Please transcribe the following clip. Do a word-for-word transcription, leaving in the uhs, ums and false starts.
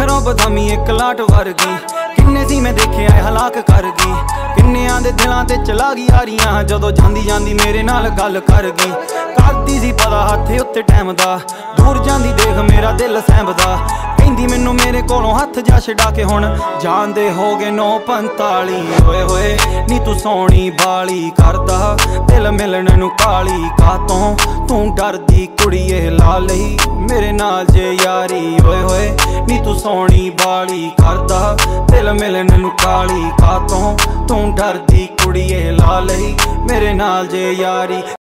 अखरों बदामी एक लाट वर्गी, किन्ने सी मैं देखे आए हलाक कर गई। किन्नियां दे दिलां ते चला गई यारियां, जदों जांदी जांदी मेरे नाल गल कर गई। करदी सी पता हत्थे उत्ते टैम दा, दूर जांदी देख मेरा दिल सैंबदा। कहंदी मैनू मेरे कोलों हथ जा छड़ा के हुण जांदे हो गए नौ पंताली। होए होए नी तू सोहनी बाली करदा दिल मिलण नू काली कातों, तू डरदी कुड़िए ला लई मेरे नाल जे यारी। होए होए नी तू सोहनी बाली करदा दिल मिलण नू काली कातों, तू डरदी कुड़िए ला लई मेरे नाल जे यारी।